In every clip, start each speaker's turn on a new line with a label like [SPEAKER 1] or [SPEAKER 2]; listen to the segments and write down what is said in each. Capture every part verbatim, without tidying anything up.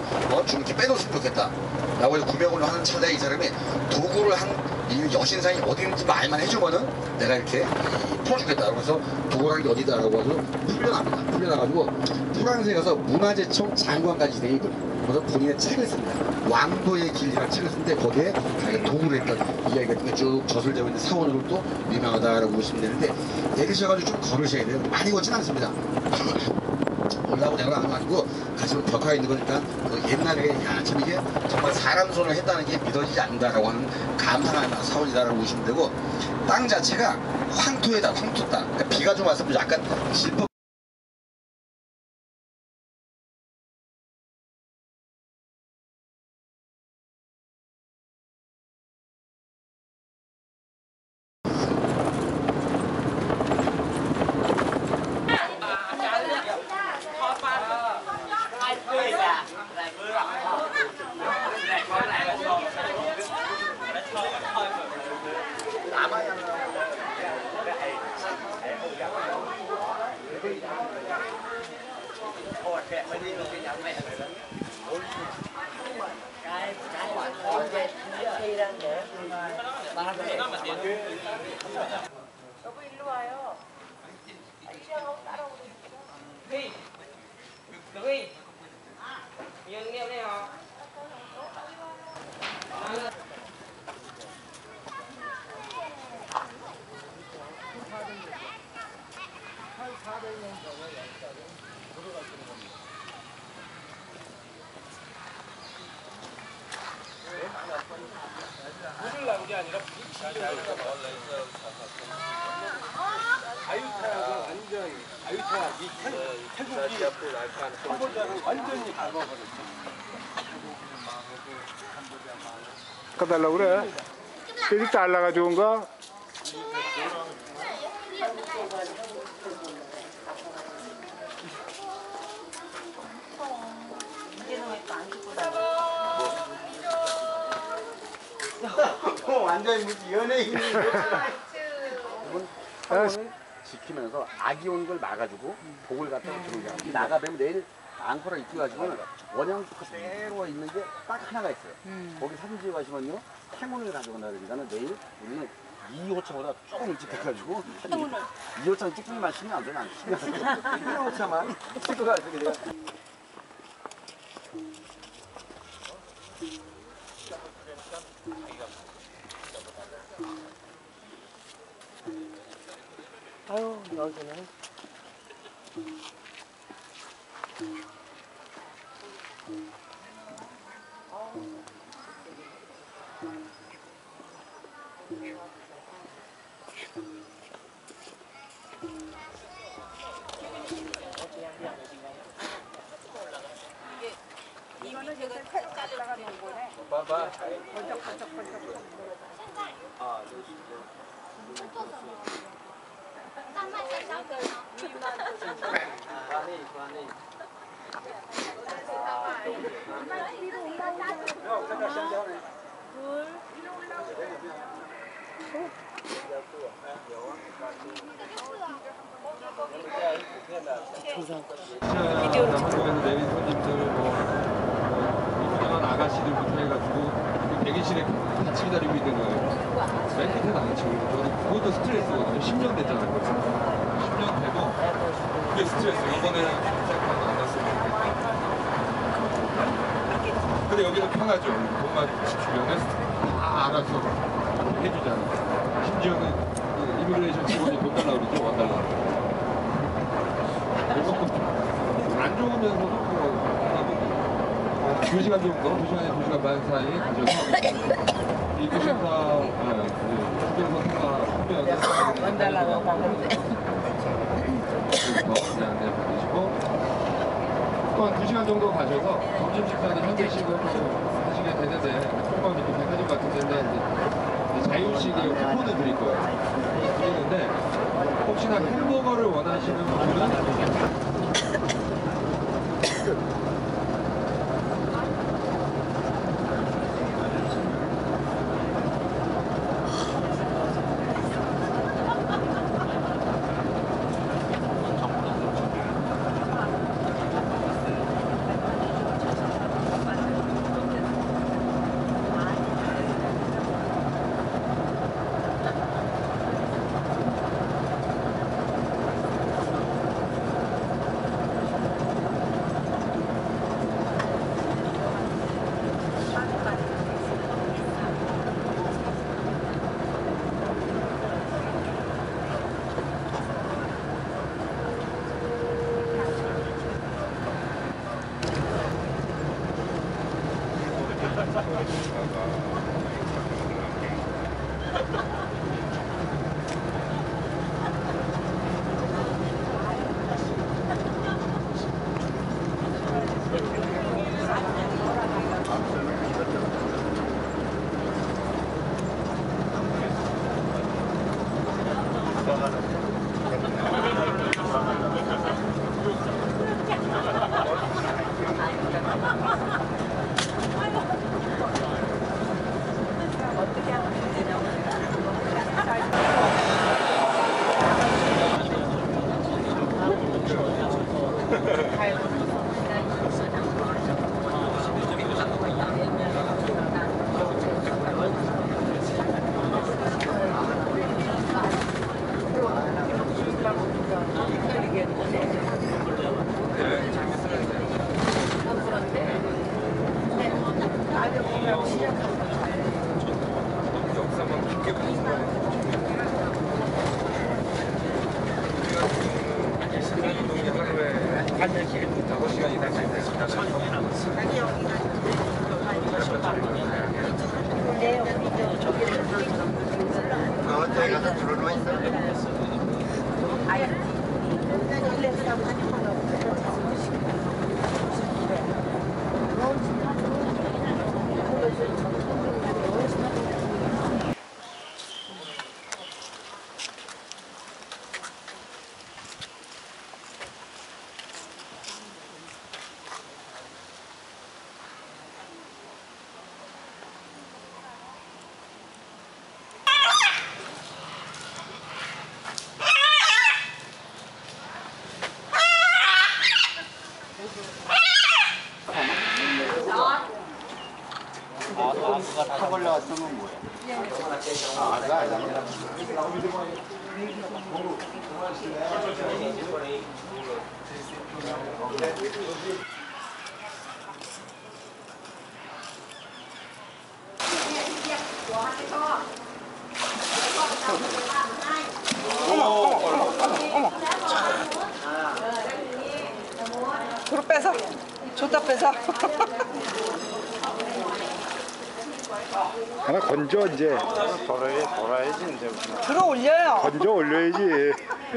[SPEAKER 1] 어, 좀 이렇게 빼놓으면 좋겠다 라고 해서 구명을 하는 차량에 이 사람이 도구를 한 이 여신상이 어디 있는지 말만 해주면은 내가 이렇게 풀어주겠다. 그래서 도구라는 게 어디다라고 해서 풀려납니다. 풀려나가지고 프랑스에 가서 문화재청 장관까지 돼 있고 그래서 본인의 책을 씁니다. 왕도의 길이라는 책을 쓰는데 거기에 자기가 도구를 했던 이야기 같은 게 쭉 저술되고 있는 사원으로 또 유명하다라고 보시면 되는데 내리셔가지고 좀 걸으셔야 돼요. 많이 걷진 않습니다. 올라오고 내려가는 거 아니고 가시면 벽화에 있는 거니까 그 옛날에 야 참 이게 정말 사람 손을 했다는 게 믿어지지 않는다라고 하는 감상하는 사원이다라고 보시면 되고 땅 자체가 황토에다 황토 땅 그러니까 비가 좀 와서 약간 질퍽
[SPEAKER 2] 여보 일로 와요. 이리하고 따라오고.
[SPEAKER 3] Huy, Huy, dừng nghe đây hả? 물을 나온 게 아니라 아유타야가 완전 아유타 이 태국이 캄보디아를 완전히 밟아버렸어.
[SPEAKER 4] 까달라고 그래. 그래도 달라가 좋은가?
[SPEAKER 5] 완전히 무슨 연예인이 사원을 지키면서 악이 오는 걸 막아주고 복을 갖다가 주는 거야. 나가면 내일 앙코라 입고 가지고는 원양부터 그대로 있는 게 딱 하나가 있어요. 음. 거기 사진 찍어 가시면요 행운을 가져간다 그러니까 내일 우리는 이 호차보다 조금 일찍 해가지고 이 호차 찍기만 신경 안 되면 안 신경 안 돼. 일 호차만 찍고 가지고 내가
[SPEAKER 3] 아유, 여기는.
[SPEAKER 2] 이거는 제가 칼 잘라가 놓은 거네.
[SPEAKER 5] 봐봐.
[SPEAKER 2] 번쩍번쩍번쩍.
[SPEAKER 5] 아,
[SPEAKER 6] 한국에서 내린 손님들, 뭐, 이분한 아가씨들부터 해가지고 대기실에 같이 기다리고 있는 거예요. 맨 끝에 나는 친구. 저는 그것도 스트레스거든요. 십 년 됐잖아요. 십 년 돼도 그게 스트레스. 이번에는 안 났으면 좋겠다. 근데 여기는 편하죠. 돈만 지키면 다 알아서 해주잖아요. 심지어는 그 이미그레이션 직원이 돈 달라고 그러죠. 원 달라고. 안 좋으면서도 뭐 두 시간 정도, 두 시간에 두 시간 반 사이에 가져서 이 교신사, 휴게소 통과 후면에
[SPEAKER 3] 원 달라고 하는데.
[SPEAKER 6] 그냥 안내 받으시고 또 한 두 시간 정도 가셔서 점심 식사는 현대식으로 하시게 되는데 조금 이렇게 백화점 같은 데는 이제 자유식의 쿠폰을 드릴 거예요. 드리는데 혹시나 햄버거를 원하시는 분들은 역사만 깊게 보는 사람. 운동이 하루에 다섯 시간이 다 됐습니다.
[SPEAKER 2] 어디 가서 들어놓아 있어? 아니, 일레스라고 하는 거는
[SPEAKER 5] 탁 올라왔으면 뭐야? 아, 그거 아니야.
[SPEAKER 7] 도로 빼서 좋다 빼서
[SPEAKER 4] 하나 건져 이제.
[SPEAKER 3] 돌아야, 돌아야지 이제.
[SPEAKER 7] 들어 올려요.
[SPEAKER 4] 건져 올려야지.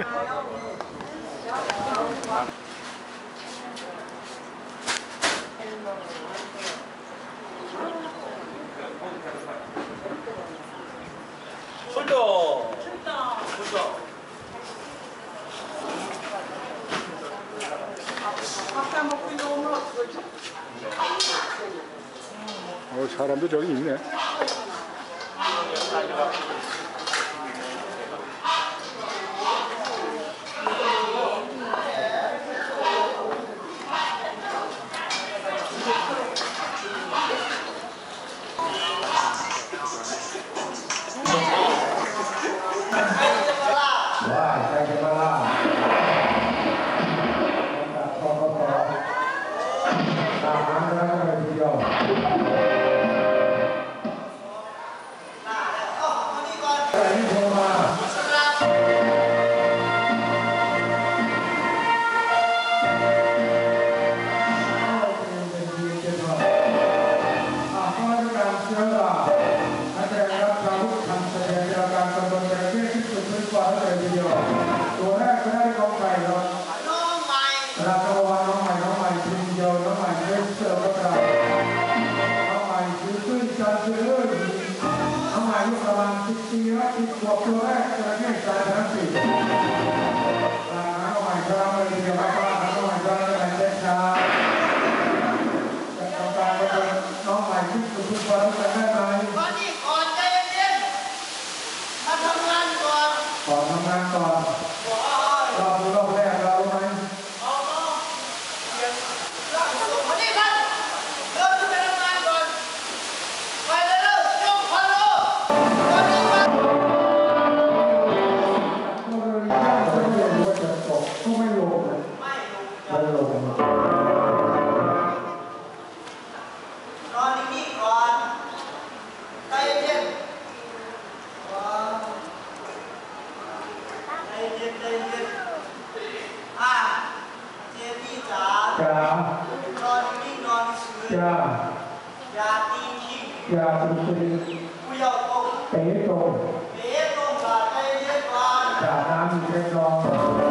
[SPEAKER 3] 출동! 출동!
[SPEAKER 4] 어, 사람도 저기 있네.
[SPEAKER 8] Dạ. Dạ. Dạ. อย่าสุดสีเตะตรงจากน้ำมีเล็กน้อย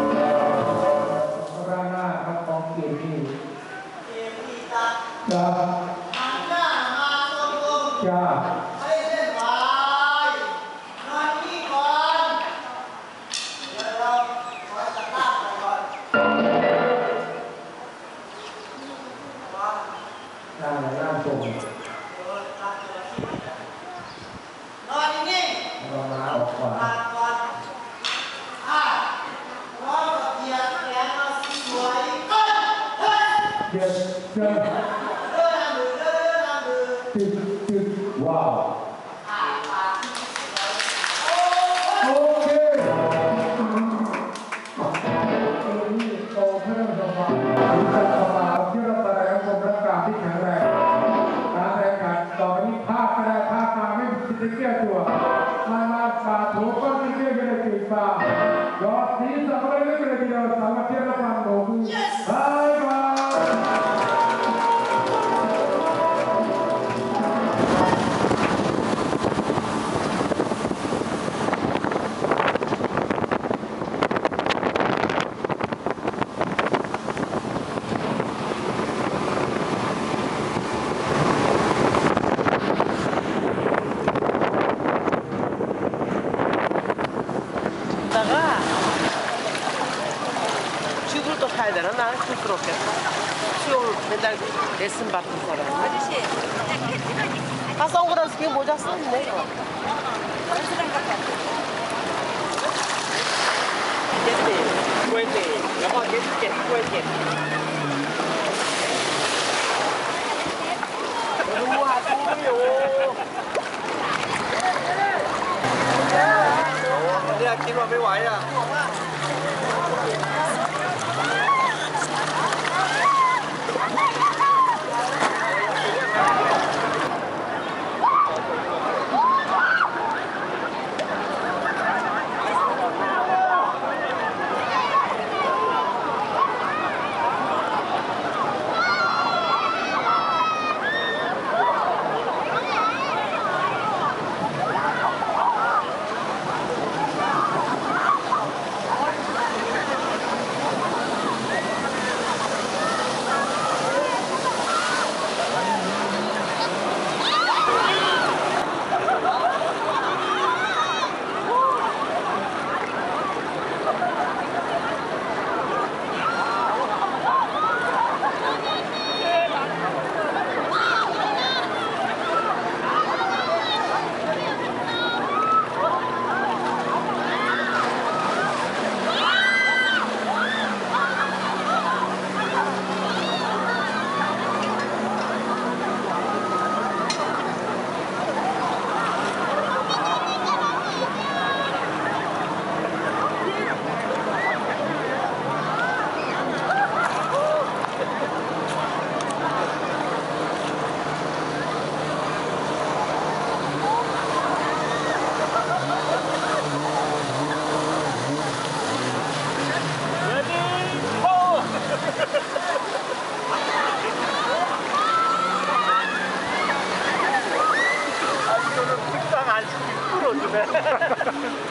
[SPEAKER 8] ร้านหน้าครับของเกียรติจ้าจ้าหน้าไหนหน้าตรงเรามาออกขวาเดี๋ยวเดี๋ยวตึกตึกว้าวโอเคนี่โตเพิ่มสบายมีสบายที่เราแสดงความรักการที่แข็งแรงการแข่งขันต่อนี้ภาคไปได้ภาคมาไม่มีสิทธิ์แก้ตัวมามาป่าถูกก็ไม่เกี่ยวกับตีป่ายอดสีสับเลยก็เลยเดียวสามารถเชื่อฟังโดมือบายบาย
[SPEAKER 2] 다가 튜브를 또 사야 되나? 나는 쑥스럽겠어. 수영을 맨날 레슨 받는 사람. 아저씨. 아, 선글라스 끼고 모자 썼네. 됐지? 구했지? 여보, 해줄게. 구했지? 너무 하소요.
[SPEAKER 3] Đi ăn chín mà mới quậy à. 식당 안 시키고 끌어주네.